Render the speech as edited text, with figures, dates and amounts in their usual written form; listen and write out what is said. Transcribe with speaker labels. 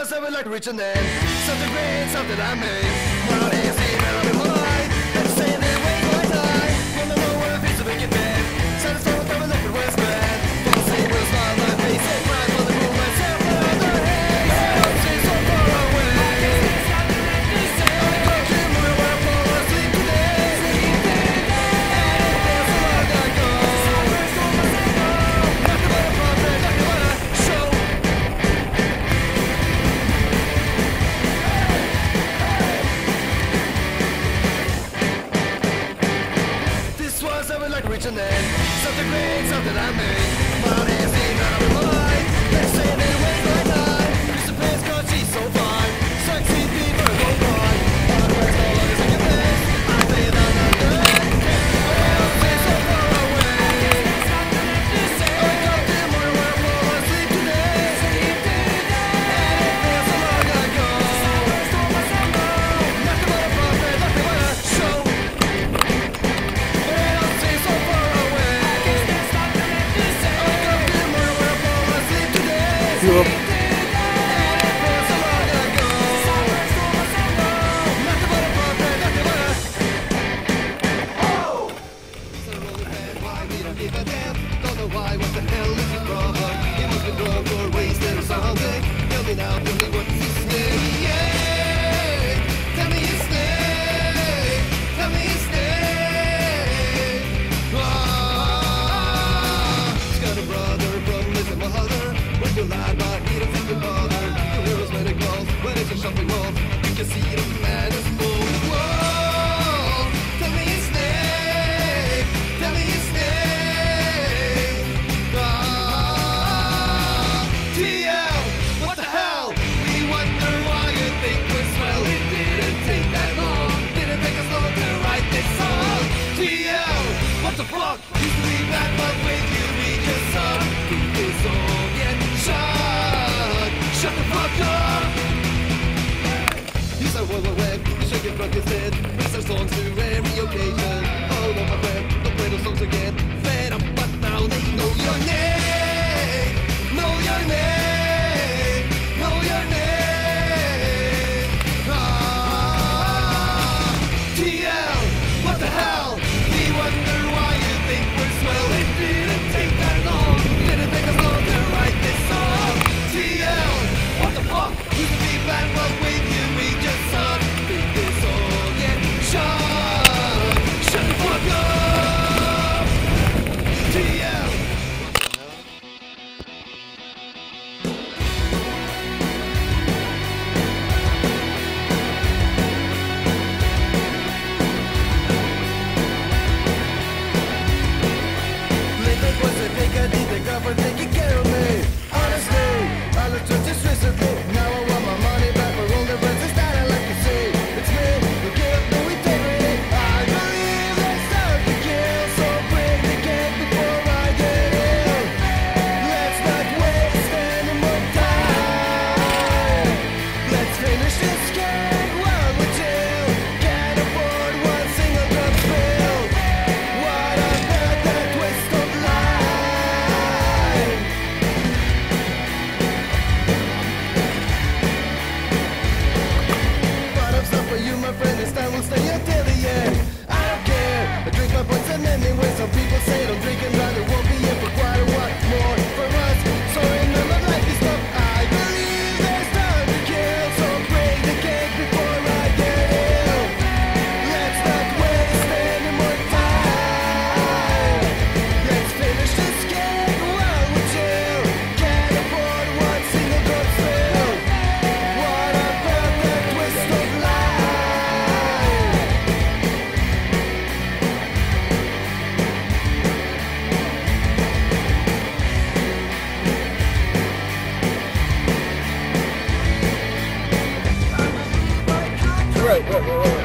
Speaker 1: was ever like rich and then something great, something I made. Well, they see that I'm in my mind. Let's say they waste my time. When I know where it feels to make it bad. Satisfied with having looked at where it's bad. Can't see with a smile on my face. And cry for the moon myself on the haze. My hope seems so far away. I talk to you when I fall asleep today. And it feels so long ago. Nothing but a prophet, nothing but a show. This was ever like reaching end. Something great, something I made. My hands ain't out of my mind. They say they waste my time. Used to pass cause she's so fine. Sexy people go by. But when so long as I can pass, I say that I'm good. My house is so far away. I got them where I fall asleep today. And it feels so long ago. Nothing but a prophet, nothing but a show. My house is so far away. I got them where I fall asleep today.
Speaker 2: Yep.
Speaker 1: And it feels so long ago. Nothing but a prophet, nothing but a oh. So really bad, why we don't give a damn? Don't know why, what the hell is the problem? It must be drunk or wasted or something. Tell me now, tell me what's his name? Yeah, tell me his name. Tell me his name. He's got a brother from his mother. When you lie, but he don't seem to bother. You hear us when it calls, when it's a shopping mall. You can see the man is moving. Whoa, tell me his name. Tell me his name. TL, what the hell? We wonder why you think we're swell. It didn't take that long. Didn't take us long to write this song. TL, what the fuck? Used to be bad, but with you we just suck. Keep this song yet shut. Shut the fuck up. He's our World Wide Web. You should get drunk instead. Mix our songs to every occasion. Oh no, my friend, don't play those songs again. Fed up, but now they know your name. Know your name. Know your name. TL, what the hell? We wonder why you think we're swell. It didn't take that long. Didn't take us long to write this song. TL, what the fuck? Used to be bad, but with you we just suck. Keep this song yet shut. Shut the fuck up. TL. Lately was a big I need the government taking care of me. Honestly, I looked to just recently. Now I want my money back for all the rents that I like to see. It's me, who give no integrity. I believe there's time to kill, so bring the cake before I get ill. Let's not waste any more time. Let's finish this cake while we chill. Can't afford one single drop spill. What about that twist of life? Bottoms up for you, my friend. This time we'll stay until the end. I don't care. I drink my points and anyway. Some people say don't drink and run. It won't be here for quite a while more for us. So remember, life is tough. I believe there's time to kill. So break the cake before I get ill. Let's not waste any more time. Let's finish this cake while we chill. Can't afford one single drop spill. What about that twist of life? Right.